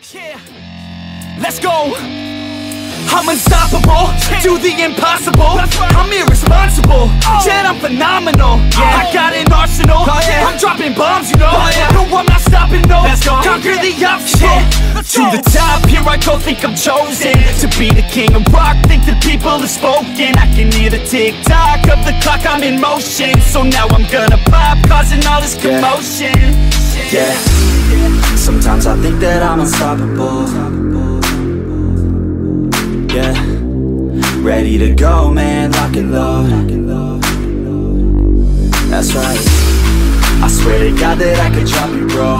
Yeah, let's go. I'm unstoppable, do the impossible. I'm irresponsible, yet I'm phenomenal. I got an arsenal, I'm dropping bombs, you know. No, I'm not stopping, no. Conquer the obstacle. To the top, here I go, think I'm chosen to be the king of rock, think the people have spoken. I can hear the tick-tock of the clock, I'm in motion. So now I'm gonna pop, causing all this commotion. Yeah, sometimes I think that I'm unstoppable. Yeah, ready to go, man, lock and load. That's right, I swear to God that I could drop you, bro.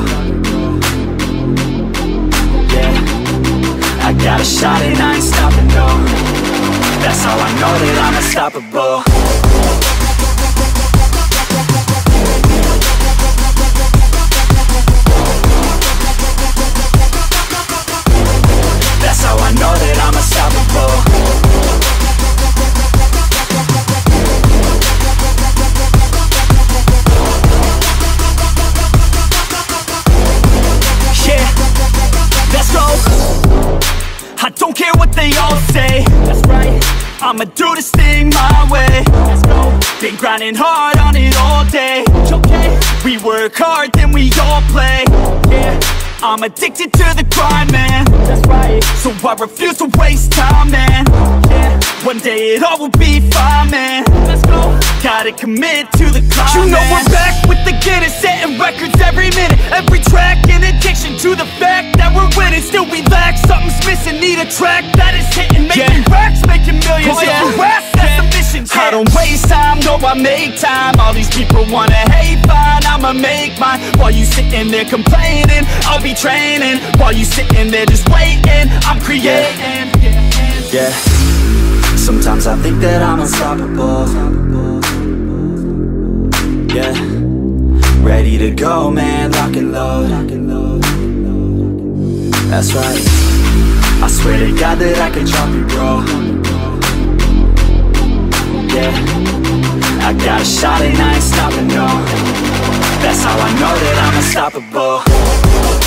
Yeah, I got a shot and I ain't stopping, no. That's how I know that I'm unstoppable. That's how I know that I'm unstoppable. Yeah, let's go. I don't care what they all say. That's right, I'ma do this thing my way. Let's go. Been grinding hard on it all day. Okay, we work hard, then we all play. Yeah, I'm addicted to the grind, man. That's right, so I refuse to waste time, man. Yeah, one day it all will be fine, man. Let's go. Gotta commit to the climb, you know, man. We're back with the Guinness, setting records every minute, every track. In addiction to the fact that we're winning, still we lack something's missing. Need a track that is hitting, making racks, making millions. That's the mission. I don't waste time, no, I make time. All these people wanna hate, fine, I'ma make mine. While you sitting there complaining, I'll be training. While you sitting there just waiting, I'm creating. Yeah, sometimes I think that I'm unstoppable. Yeah, ready to go, man, lock and load. That's right, I swear to God that I could drop you, bro. Yeah, I got a shot and I ain't stopping, no. That's how I know that I'm unstoppable.